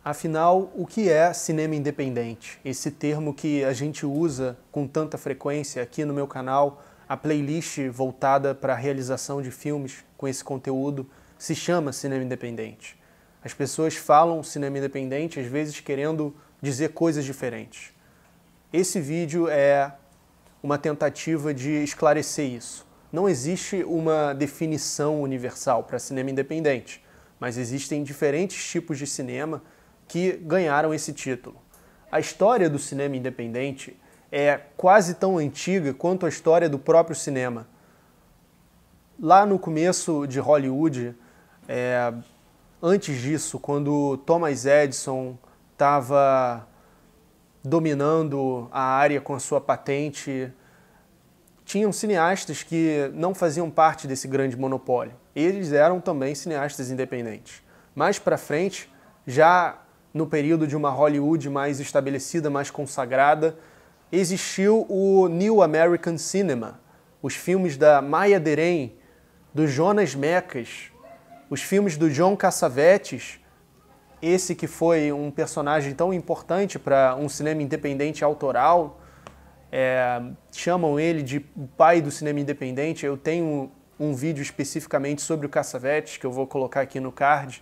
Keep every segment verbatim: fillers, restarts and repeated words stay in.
Afinal, o que é cinema independente? Esse termo que a gente usa com tanta frequência aqui no meu canal, a playlist voltada para a realização de filmes com esse conteúdo se chama cinema independente. As pessoas falam cinema independente, às vezes querendo dizer coisas diferentes. Esse vídeo é uma tentativa de esclarecer isso. Não existe uma definição universal para cinema independente, mas existem diferentes tipos de cinema que ganharam esse título. A história do cinema independente é quase tão antiga quanto a história do próprio cinema. Lá no começo de Hollywood, é, antes disso, quando Thomas Edison estava dominando a área com a sua patente, tinham cineastas que não faziam parte desse grande monopólio. Eles eram também cineastas independentes. Mais para frente, já no período de uma Hollywood mais estabelecida, mais consagrada, existiu o New American Cinema, os filmes da Maya Deren, do Jonas Mekas, os filmes do John Cassavetes, esse que foi um personagem tão importante para um cinema independente autoral, é, chamam ele de pai do cinema independente. Eu tenho um vídeo especificamente sobre o Cassavetes, que eu vou colocar aqui no card.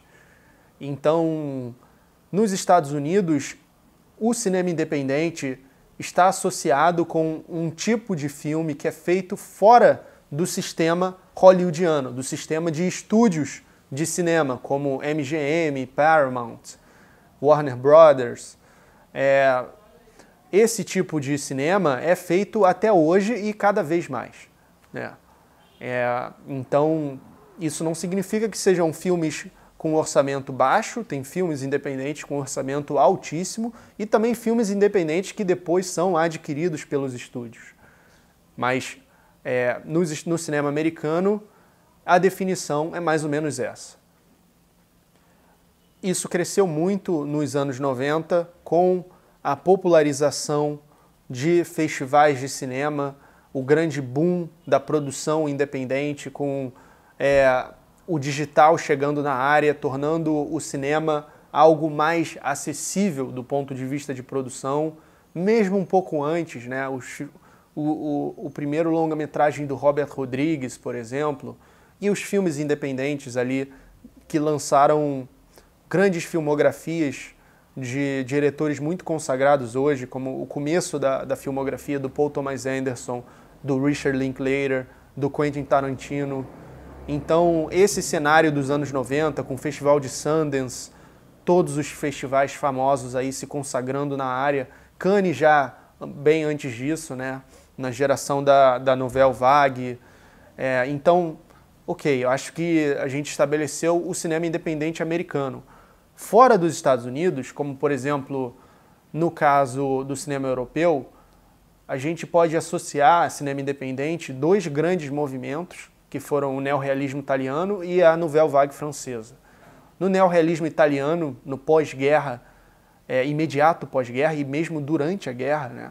Então, nos Estados Unidos, o cinema independente está associado com um tipo de filme que é feito fora do sistema hollywoodiano, do sistema de estúdios de cinema, como M G M, Paramount, Warner Brothers. É, esse tipo de cinema é feito até hoje e cada vez mais, né? É, então, isso não significa que sejam filmes com orçamento baixo, tem filmes independentes com orçamento altíssimo e também filmes independentes que depois são adquiridos pelos estúdios. Mas é, no, no cinema americano, a definição é mais ou menos essa. Isso cresceu muito nos anos noventa com a popularização de festivais de cinema, o grande boom da produção independente com é, o digital chegando na área, tornando o cinema algo mais acessível do ponto de vista de produção, mesmo um pouco antes, né? O, o, o, o primeiro longa-metragem do Robert Rodrigues, por exemplo, e os filmes independentes ali que lançaram grandes filmografias de diretores muito consagrados hoje, como o começo da, da filmografia do Paul Thomas Anderson, do Richard Linklater, do Quentin Tarantino. Então, esse cenário dos anos noventa, com o Festival de Sundance, todos os festivais famosos aí se consagrando na área, Cannes já bem antes disso, né, na geração da, da Nouvelle Vague. É, então, ok, eu acho que a gente estabeleceu o cinema independente americano. Fora dos Estados Unidos, como por exemplo, no caso do cinema europeu, a gente pode associar a cinema independente dois grandes movimentos, que foram o neorrealismo italiano e a Nouvelle Vague francesa. No neorrealismo italiano, no pós-guerra, é, imediato pós-guerra e mesmo durante a guerra, né,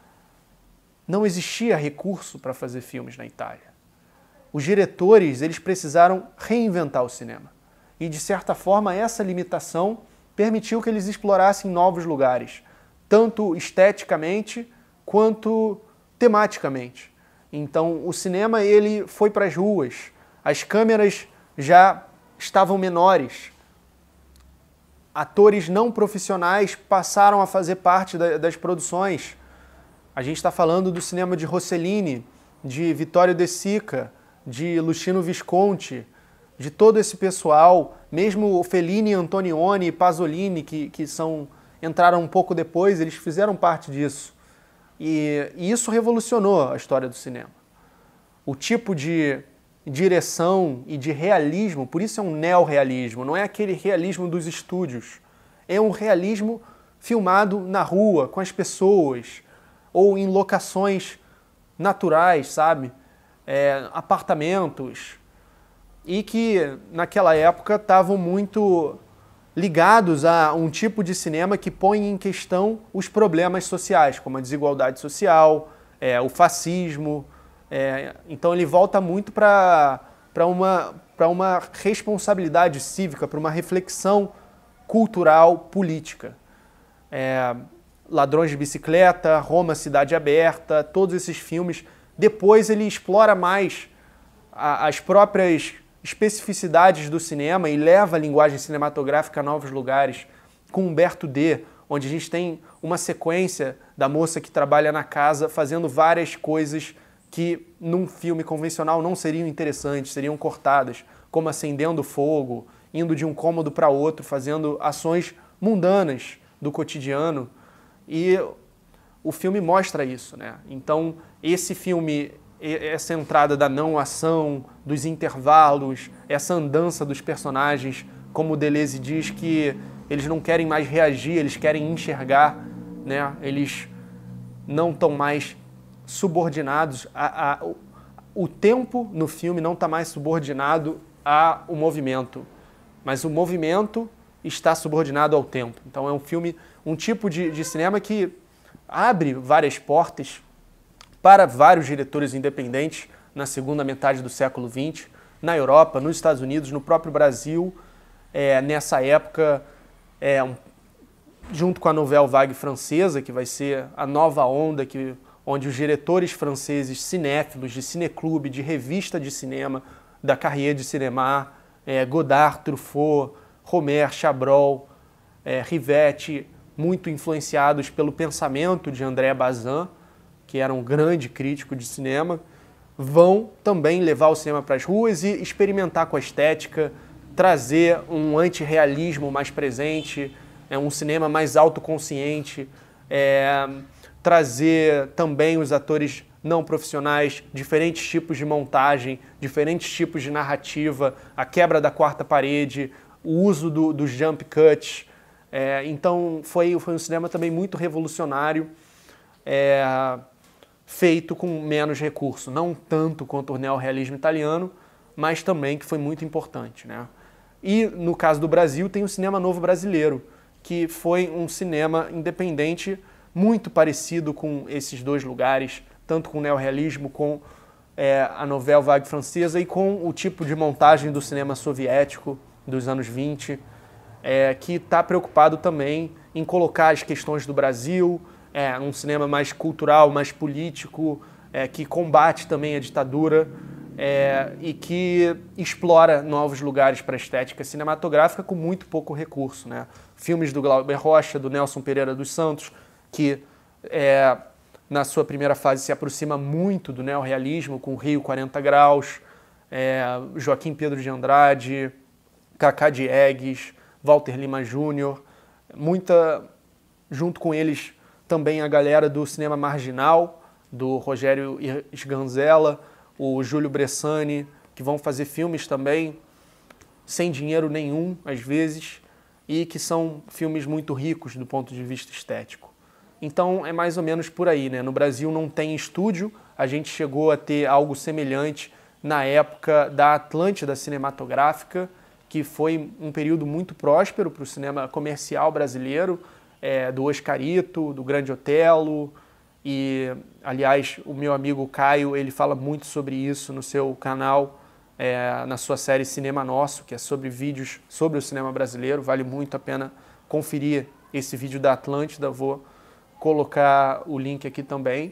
não existia recurso para fazer filmes na Itália. Os diretores, eles precisaram reinventar o cinema. E, de certa forma, essa limitação permitiu que eles explorassem novos lugares, tanto esteticamente quanto tematicamente. Então, o cinema ele foi para as ruas, as câmeras já estavam menores, atores não profissionais passaram a fazer parte da, das produções. A gente está falando do cinema de Rossellini, de Vittorio De Sica, de Luchino Visconti, de todo esse pessoal, mesmo Fellini, Antonioni e Pasolini, que, que são, entraram um pouco depois, eles fizeram parte disso. E, e isso revolucionou a história do cinema. O tipo de direção e de realismo, por isso é um neorrealismo, não é aquele realismo dos estúdios. É um realismo filmado na rua, com as pessoas, ou em locações naturais, sabe? É, apartamentos, e que naquela época estavam muito ligados a um tipo de cinema que põe em questão os problemas sociais, como a desigualdade social, é, o fascismo. É, então ele volta muito para para uma, para uma responsabilidade cívica, para uma reflexão cultural, política. É, Ladrões de Bicicleta, Roma, Cidade Aberta, todos esses filmes. Depois ele explora mais a, as próprias especificidades do cinema e leva a linguagem cinematográfica a novos lugares, com Humberto D., onde a gente tem uma sequência da moça que trabalha na casa fazendo várias coisas que num filme convencional não seriam interessantes, seriam cortadas, como acendendo fogo, indo de um cômodo para outro, fazendo ações mundanas do cotidiano. E o filme mostra isso, né? Então, esse filme, essa entrada da não ação, dos intervalos, essa andança dos personagens, como o Deleuze diz que eles não querem mais reagir, eles querem enxergar, né? Eles não estão mais subordinados. A, a, o, o tempo no filme não está mais subordinado ao movimento, mas o movimento está subordinado ao tempo. Então é um filme, um tipo de, de cinema que abre várias portas para vários diretores independentes na segunda metade do século vinte, na Europa, nos Estados Unidos, no próprio Brasil, é, nessa época, é, um, junto com a Nouvelle Vague francesa, que vai ser a nova onda, que, onde os diretores franceses cinéfilos, de cineclube, de revista de cinema, da Carrière de Cinéma, é, Godard, Truffaut, Romer, Chabrol, é, Rivette, muito influenciados pelo pensamento de André Bazin, que era um grande crítico de cinema, vão também levar o cinema para as ruas e experimentar com a estética, trazer um antirrealismo mais presente, é, um cinema mais autoconsciente, é, trazer também os atores não profissionais, diferentes tipos de montagem, diferentes tipos de narrativa, a quebra da quarta parede, o uso do, dos jump cuts. É, então foi, foi um cinema também muito revolucionário, é, feito com menos recurso, não tanto quanto o neorrealismo italiano, mas também que foi muito importante, né? E no caso do Brasil tem o Cinema Novo Brasileiro, que foi um cinema independente muito parecido com esses dois lugares, tanto com o neorrealismo, com é, a Nouvelle Vague francesa e com o tipo de montagem do cinema soviético dos anos vinte, é, que está preocupado também em colocar as questões do Brasil, é, um cinema mais cultural, mais político, é, que combate também a ditadura é, e que explora novos lugares para a estética cinematográfica com muito pouco recurso, né? Filmes do Glauber Rocha, do Nelson Pereira dos Santos, que é, na sua primeira fase se aproxima muito do neorrealismo, com Rio quarenta graus, é, Joaquim Pedro de Andrade, Cacá Diegues, Walter Lima Júnior, muita, junto com eles também a galera do cinema marginal, do Rogério Sganzella, o Júlio Bressani, que vão fazer filmes também sem dinheiro nenhum, às vezes, e que são filmes muito ricos do ponto de vista estético. Então é mais ou menos por aí, né? No Brasil não tem estúdio, a gente chegou a ter algo semelhante na época da Atlântida Cinematográfica, que foi um período muito próspero para o cinema comercial brasileiro, é, do Oscarito, do Grande Otelo, e, aliás, o meu amigo Caio, ele fala muito sobre isso no seu canal, é, na sua série Cinema Nosso, que é sobre vídeos sobre o cinema brasileiro, vale muito a pena conferir esse vídeo da Atlântida, vou colocar o link aqui também.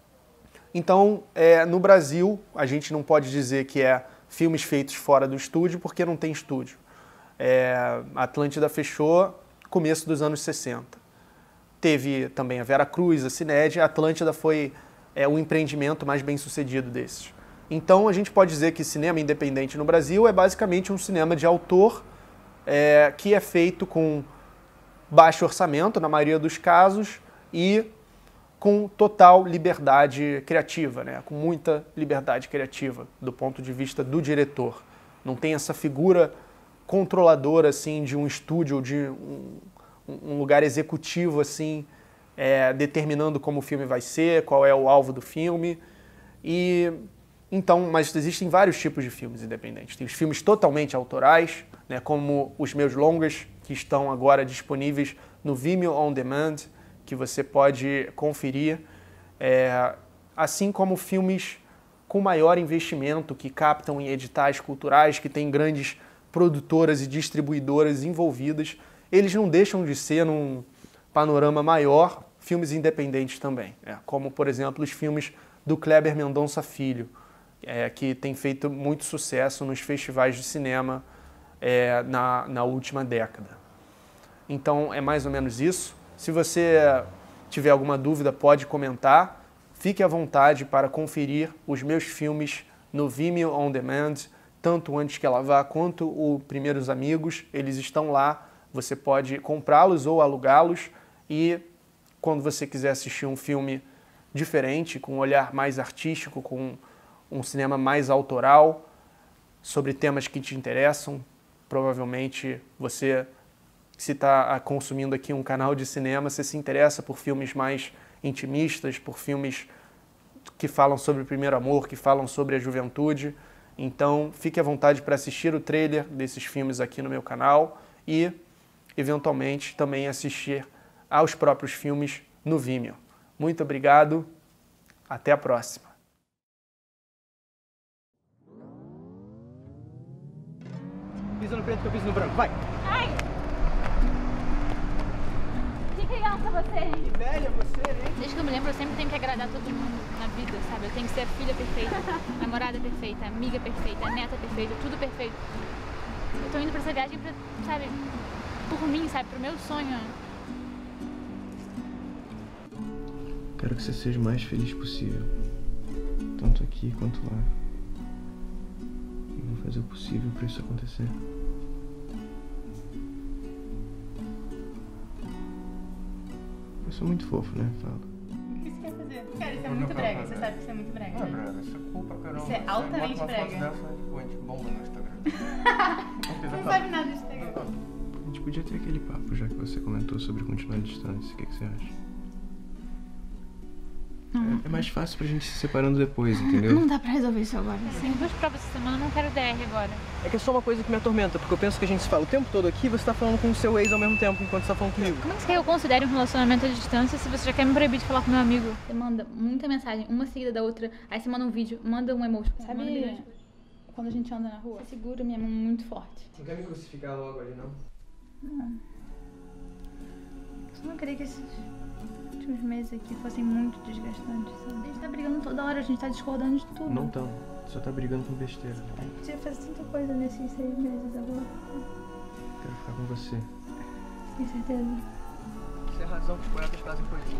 Então, é, no Brasil, a gente não pode dizer que é filmes feitos fora do estúdio, porque não tem estúdio. É, a Atlântida fechou começo dos anos sessenta. Teve também a Vera Cruz, a Cined, a Atlântida foi é, o empreendimento mais bem sucedido desses. Então a gente pode dizer que cinema independente no Brasil é basicamente um cinema de autor é, que é feito com baixo orçamento, na maioria dos casos, e com total liberdade criativa, né? Com muita liberdade criativa do ponto de vista do diretor. Não tem essa figura controladora assim, de um estúdio, de um, um lugar executivo assim, é, determinando como o filme vai ser, qual é o alvo do filme. E então, mas existem vários tipos de filmes independentes. Tem os filmes totalmente autorais, né, como os meus longas, que estão agora disponíveis no Vimeo On Demand, que você pode conferir, é, assim como filmes com maior investimento, que captam em editais culturais, que têm grandes produtoras e distribuidoras envolvidas. eles não deixam de ser, num panorama maior, filmes independentes também, é, como, por exemplo, os filmes do Kleber Mendonça Filho, é, que tem feito muito sucesso nos festivais de cinema é, na, na última década. Então, é mais ou menos isso. Se você tiver alguma dúvida, pode comentar. Fique à vontade para conferir os meus filmes no Vimeo On Demand, tanto Antes Que Ela Vá quanto o Primeiros Amigos. Eles estão lá, você pode comprá-los ou alugá-los e quando você quiser assistir um filme diferente, com um olhar mais artístico, com um cinema mais autoral, sobre temas que te interessam, provavelmente você, se está consumindo aqui um canal de cinema, você se interessa por filmes mais intimistas, por filmes que falam sobre o primeiro amor, que falam sobre a juventude. Então, fique à vontade para assistir o trailer desses filmes aqui no meu canal e, eventualmente, também assistir aos próprios filmes no Vimeo. Muito obrigado, até a próxima. Pisa no preto que eu piso no branco, vai! Ai! Que criança você! Que velha você, hein? Desde que eu me lembro, eu sempre tenho que agradar todo mundo na vida, sabe? Eu tenho que ser a filha perfeita, namorada perfeita, amiga perfeita, neta perfeita, tudo perfeito. Eu tô indo pra essa viagem pra, sabe, por mim, sabe? Pro meu sonho. Quero que você seja o mais feliz possível, tanto aqui quanto lá. E vou fazer o possível pra isso acontecer. Eu sou muito fofo, né? Fala. O que você quer fazer? Cara, isso é muito brega, você sabe que isso é muito brega. Não é brega, isso é culpa, caramba. Isso é altamente Bota uma brega. foto dessa e a gente bomba no Instagram. Você não sabe nada de Instagram. A gente podia ter aquele papo, já que você comentou sobre continuar a distância. O que, que você acha? É, é mais fácil pra gente se separando depois, entendeu? Não dá pra resolver isso agora. Tem duas provas essa semana, eu não quero D R agora. É que é só uma coisa que me atormenta, porque eu penso que a gente se fala o tempo todo aqui e você tá falando com o seu ex ao mesmo tempo enquanto você tá falando comigo. Como é que você quer que eu considere um relacionamento à distância se você já quer me proibir de falar com meu amigo? Você manda muita mensagem, uma seguida da outra, aí você manda um vídeo, manda um emoji. Sabe quando a gente anda na rua? Você segura minha mão muito forte. Não quer me crucificar logo ali, não? Não. Eu só não queria que esses últimos meses aqui fossem muito desgastantes, sabe? A gente tá brigando toda hora, a gente tá discordando de tudo. Não tão. Só tá brigando com besteira. A gente podia fazer tanta coisa nesses seis meses agora. Quero ficar com você. Tem certeza? Isso é a razão que os poetas fazem poesia.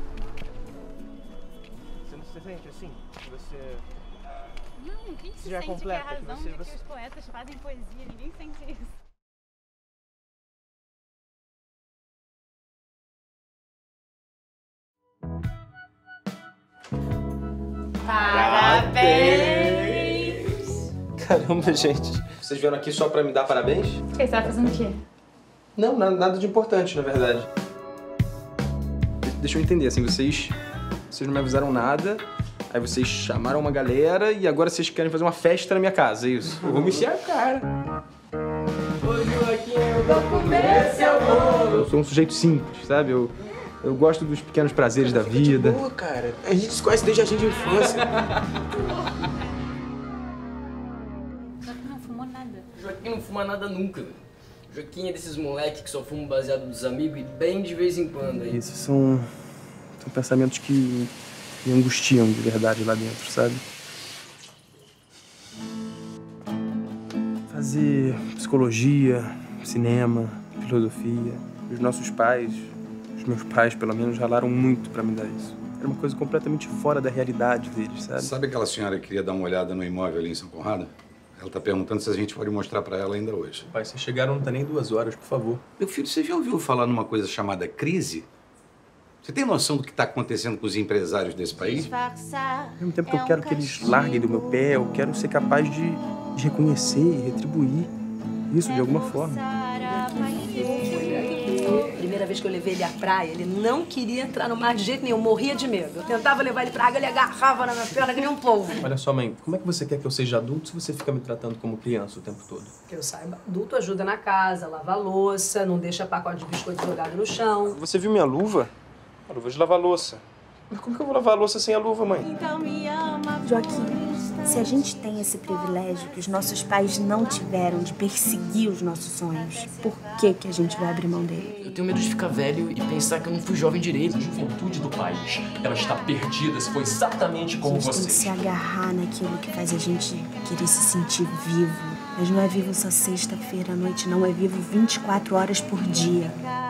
Você não se sente assim? Que você... Não, quem se Você já sente completa, que é a que razão você- de que você- os poetas fazem poesia? Ninguém sente isso. Parabéns! Caramba, gente. Vocês vieram aqui só pra me dar parabéns? Você tá fazendo o quê? Não, nada, nada de importante, na verdade. Deixa eu entender, assim, vocês... Vocês não me avisaram nada, aí vocês chamaram uma galera e agora vocês querem fazer uma festa na minha casa, é isso? Eu vou me encher a cara. Hoje aqui eu vou comer seu bolo. Eu sou um sujeito simples, sabe? Eu, eu gosto dos pequenos prazeres da vida. Pô, cara, a gente se conhece desde a gente de infância. Joaquim não fumou nada. Joaquim não fuma nada nunca, velho. Joaquim é desses moleque que só fumam baseado dos amigos e bem de vez em quando aí. Esses são, são pensamentos que me angustiam de verdade lá dentro, sabe? Fazer psicologia, cinema, filosofia. Os nossos pais, os meus pais pelo menos, ralaram muito pra me dar isso. Era uma coisa completamente fora da realidade deles, sabe? Sabe aquela senhora que queria dar uma olhada no imóvel ali em São Conrado? Ela tá perguntando se a gente pode mostrar pra ela ainda hoje. Pai, vocês chegaram não tá nem duas horas, por favor. Meu filho, você já ouviu falar numa coisa chamada crise? Você tem noção do que está acontecendo com os empresários desse país? Ao mesmo tempo que eu quero que eles larguem do meu pé, eu quero ser capaz de, de reconhecer e retribuir isso de alguma forma. Primeira vez que eu levei ele à praia, ele não queria entrar no mar de jeito nenhum, morria de medo. Eu tentava levar ele pra água, ele agarrava na minha perna que nem um polvo. Olha só, mãe, como é que você quer que eu seja adulto se você fica me tratando como criança o tempo todo? Que eu saiba, adulto ajuda na casa, lava a louça, não deixa pacote de biscoito jogado no chão. Você viu minha luva? A luva de lavar louça. Mas como que eu vou lavar a louça sem a luva, mãe? Joaquim, Se a gente tem esse privilégio que os nossos pais não tiveram de perseguir os nossos sonhos, por que que a gente vai abrir mão dele? Eu tenho medo de ficar velho e pensar que eu não fui jovem direito. A juventude do país, ela está perdida se foi exatamente como A gente tem você. que se agarrar naquilo que faz a gente querer se sentir vivo. Mas não é vivo só sexta-feira à noite, não. É vivo vinte e quatro horas por dia.